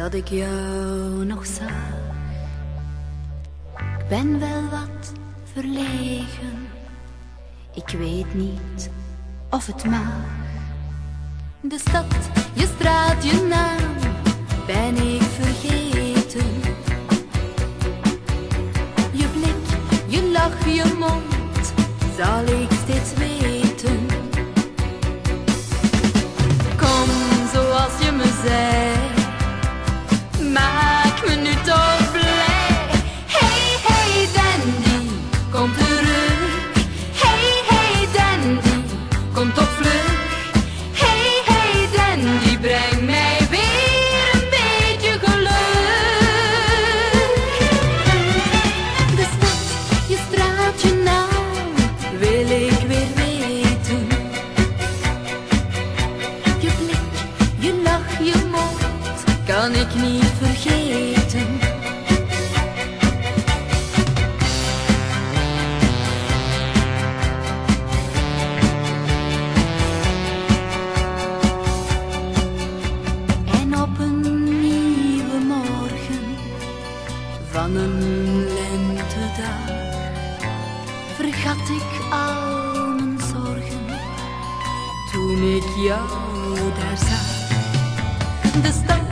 dat ik jou nog zag. Ik ben wel wat verlegen, ik weet niet of het mag. De stad, je straat, je naam, ben ik vergeten. Je blik, je lach, je mond, zal ik steeds weten. Kom zoals je me zei, maak me nu toch blij. Hey, hey dandy, kom terug. Hey, hey dandy, kom toch vlug. Hey, hey dandy, breng mij weer een beetje geluk. De stad, je straat, je naam, wil ik weer weten. Je blik, je lach, je mond, kan ik niet vergeten. En op een nieuwe morgen van een lentedag vergat ik al mijn zorgen toen ik jou daar zag. De stad,